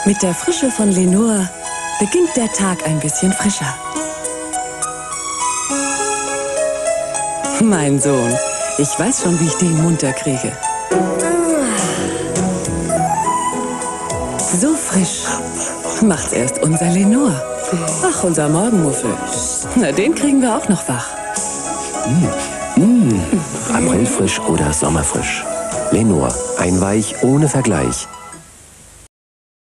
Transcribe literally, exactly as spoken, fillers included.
Mit der Frische von Lenor beginnt der Tag ein bisschen frischer. Mein Sohn, ich weiß schon, wie ich den munter kriege. So frisch macht's erst unser Lenor. Ach, unser Morgenmuffel. Na, den kriegen wir auch noch wach. Mm. Mm. Aprilfrisch oder Sommerfrisch. Lenor, einweich ohne Vergleich.